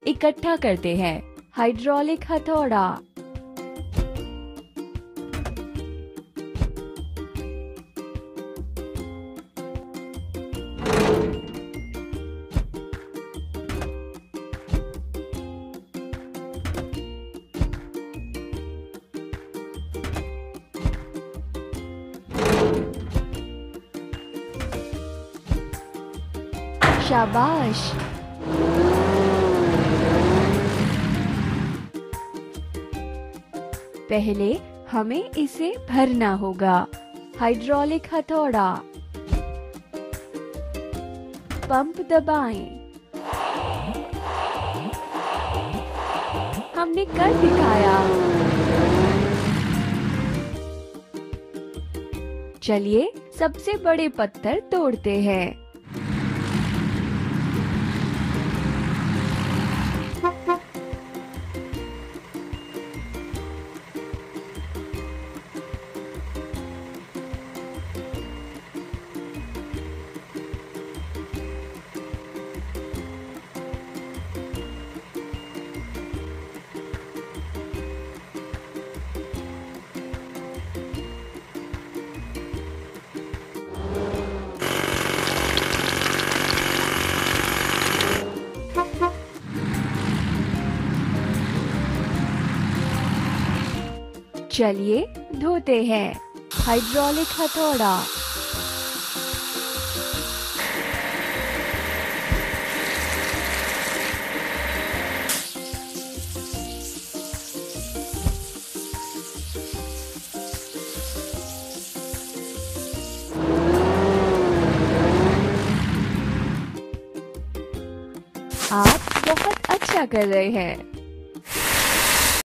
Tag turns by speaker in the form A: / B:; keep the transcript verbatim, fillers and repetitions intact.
A: इकट्ठा करते हैं। हाइड्रोलिक हथौड़ा। शाबाश। पहले हमें इसे भरना होगा। हाइड्रोलिक हथौड़ा। पंप दबाएं। हमने कर दिखाया। चलिए सबसे बड़े पत्थर तोड़ते हैं। चलिए धोते हैं। हाइड्रोलिक हथौड़ा। आप बहुत अच्छा कर रहे हैं।